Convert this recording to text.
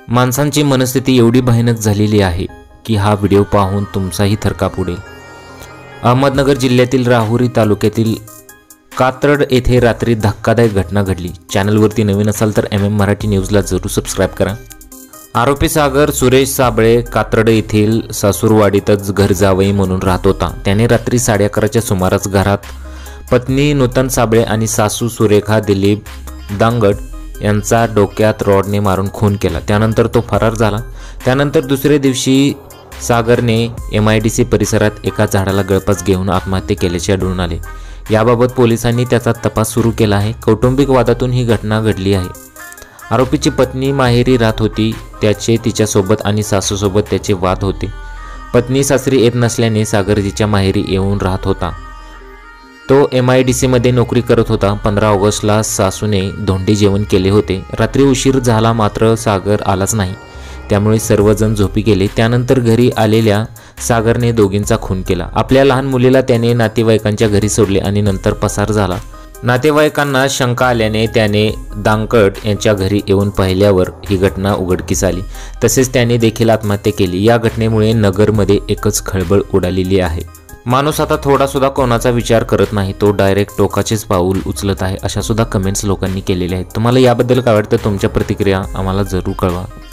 माणसांची मनस्थिती एवढी भयानक झालेली आहे की हा व्हिडिओ पाहून तुमचाही थरकाप उडेल। अहमदनगर जिल्ह्यातील राहुरी तालुक्यातील कात्रड येथे रात्री धक्कादायक घटना घडली। चॅनलवरती नवीन असाल तर MM मराठी न्यूजला जरूर सबस्क्राइब करा। आरोपी सागर सुरेश साबळे कात्रड येथील सासूरवाडीतच घर जावई म्हणून राहत होता। त्याने रात्री 11:30च्या सुमारास घरात पत्नी नूतन साबळे आणि सासू सुरेखा दिलीप दांगड यांचा डोक्यात रॉडने मारून खून केला। त्यानंतर तो फरार झाला। त्यानंतर दुसऱ्या दिवशी सागरने MIDC परिसरात एका झाडाला गळफास घेऊन आत्महत्या केल्याचे आढळून आले। याबाबत पोलिसांनी त्याचा तपास सुरू केला आहे। कौटुंबिक वादातून ही घटना घडली आहे। आरोपीची पत्नी माहेरी राहत होती। त्याचे तिच्यासोबत आणि सासूसोबत त्याचे वाद होते। पत्नी सासरी येत नसल्याने सागर तिच्या माहेरी येऊन राहत होता। तो MIDC मध्ये नोकरी करत होता। 15 ऑगस्टला सासूने धोंडी जेवण केले होते। रात्री उशीर झाला मात्र सागर आलाच नाही। त्यामुळे सर्वजण झोपी गेले। त्यानंतर घरी आलेल्या सागरने दोघींचा खून केला। आपल्या लहान मुलीला त्याने नातेवाईकांच्या घरी सोडले आणि नंतर पसार झाला। नातेवाईकांना शंका आल्याने त्याने दांगड यांच्या घरी येऊन पाहिल्यावर ही घटना उघडकीस आली। तसेच त्याने देखील आत्महत्या केली। या घटनेमुळे नगरमध्ये एकच खळबळ उडालेली आहे। माणूस आता थोडा सुद्धा कोणाचा विचार करत नाही, तो डायरेक्ट टोकाचेच पाऊल उचलत आहे, अशा सुद्धा कमेंट्स लोकांनी केलेल्या आहेत। तुम्हाला याबद्दल काय वाटतं? तुमच्या प्रतिक्रिया आम्हाला जरूर कळवा।